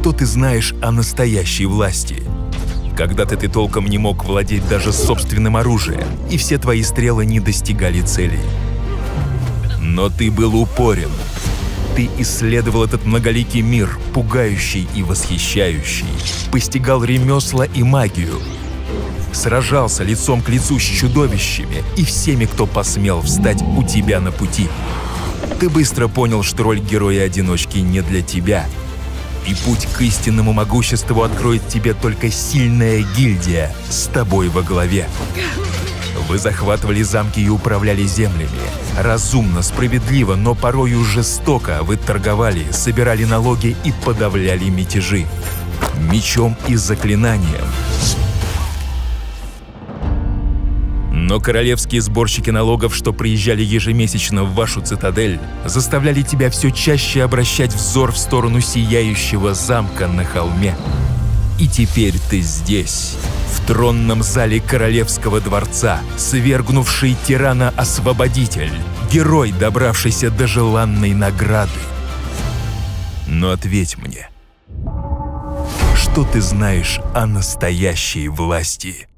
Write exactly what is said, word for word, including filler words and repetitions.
Что ты знаешь о настоящей власти? Когда-то ты толком не мог владеть даже собственным оружием, и все твои стрелы не достигали целей. Но ты был упорен. Ты исследовал этот многоликий мир, пугающий и восхищающий, постигал ремесла и магию, сражался лицом к лицу с чудовищами и всеми, кто посмел встать у тебя на пути. Ты быстро понял, что роль героя-одиночки не для тебя, и путь к истинному могуществу откроет тебе только сильная гильдия с тобой во главе. Вы захватывали замки и управляли землями. Разумно, справедливо, но порою жестоко вы торговали, собирали налоги и подавляли мятежи. Мечом и заклинанием. Но королевские сборщики налогов, что приезжали ежемесячно в вашу цитадель, заставляли тебя все чаще обращать взор в сторону сияющего замка на холме. И теперь ты здесь, в тронном зале королевского дворца, свергнувший тирана-освободитель, герой, добравшийся до желанной награды. Но ответь мне, что ты знаешь о настоящей власти?